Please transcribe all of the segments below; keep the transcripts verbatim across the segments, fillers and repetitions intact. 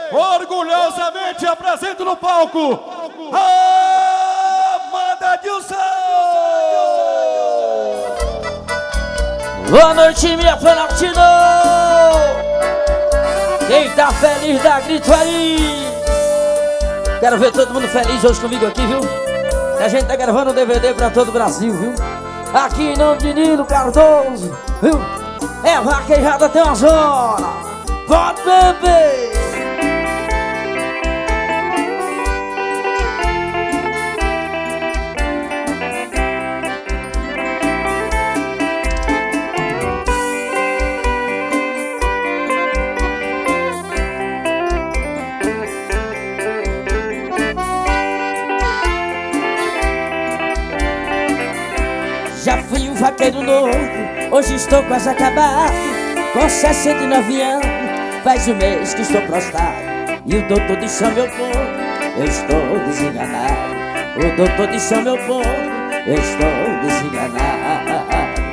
Orgulhosamente apresento no palco Amanda Dilson. Boa noite, minha Planaltina. Quem tá feliz dá grito aí. Quero ver todo mundo feliz hoje comigo aqui, viu? A gente tá gravando um D V D pra todo o Brasil, viu? Aqui em nome de Nilo Cardoso, viu? É vaquejada até umas horas. Pode beber. Já fui um vaqueiro novo, hoje estou quase acabado. Com sessenta e nove anos, faz um mês que estou prostrado. E o doutor disse ao meu povo, eu estou desenganado. O doutor disse ao meu povo, eu estou desenganado.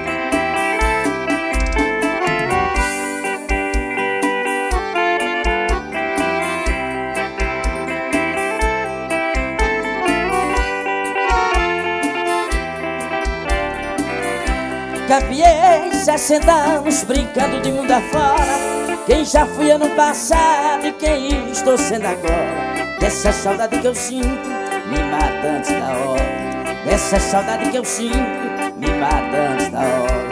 Capiei sessenta anos brincando de mundo afora. Quem já fui ano passado e quem estou sendo agora. Dessa saudade que eu sinto, me mata antes da hora. Dessa saudade que eu sinto, me mata antes da hora.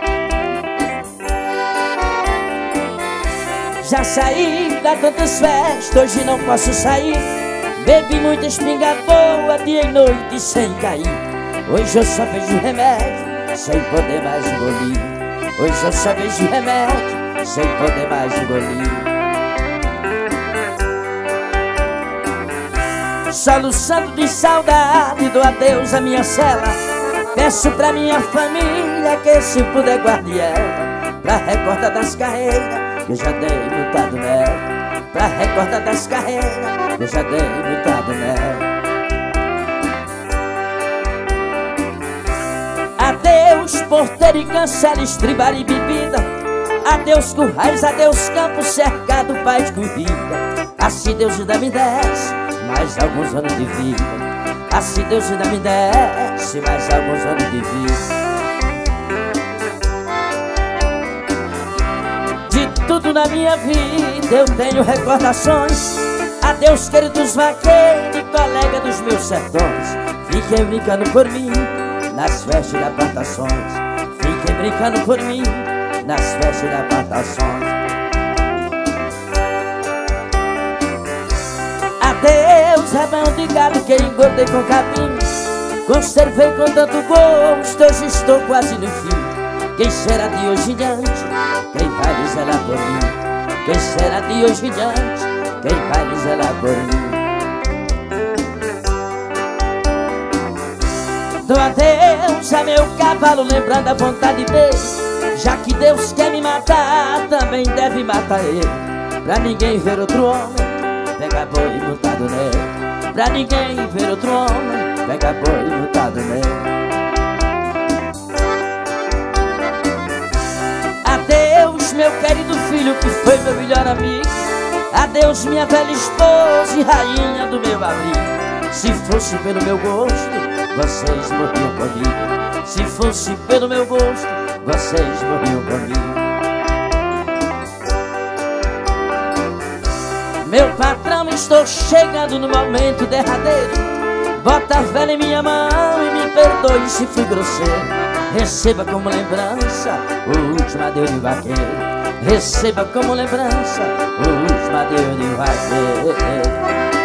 Já saí pra tantas festas, hoje não posso sair. Bebi muita espinga boa, dia e noite sem cair. Hoje eu só vejo remédio, sem poder mais engolir. Hoje eu só vejo remédio, sem poder mais engolir. Soluçando de saudade, dou adeus à minha cela. Peço pra minha família que se puder guarde ela, pra recordar das carreiras que eu já dei lutado nela. Pra recordar das carreiras que eu já dei lutado nela. Adeus porteiro e cancela, estribar e bebida. Adeus currais, adeus campo cercado, paz com vida. Assim Deus ainda me desce mais alguns anos de vida. Assim Deus ainda me desce mais alguns anos de vida. De tudo na minha vida eu tenho recordações. Adeus queridos vaqueiros e colega dos meus sertões. Fiquem brincando por mim nas festas de apartações. Fiquem brincando por mim nas festas de apartações. Adeus rebanho de gado que engordei com capim. Conservei com tanto gosto, hoje estou quase no fim. Quem será de hoje em diante? Quem vai me zelar por mim? Quem será de hoje em diante? Quem vai me zelar por mim? Dou adeus a meu cavalo, lembrando a vontade dele. Já que Deus quer me matar, também deve matar ele. Pra ninguém ver outro homem, pega boi montado nele. Pra ninguém ver outro homem, pega boi montado nele. Adeus meu querido filho que foi meu melhor amigo. Adeus minha velha esposa e rainha do meu abrigo. Se fosse pelo meu gosto, vocês morriam comigo. Se fosse pelo meu gosto, vocês morriam comigo. Meu patrão, estou chegando no momento derradeiro. Bota a vela em minha mão e me perdoe se fui grosseiro. Receba como lembrança o último adeus de vaqueiro. Receba como lembrança o último adeus de vaqueiro.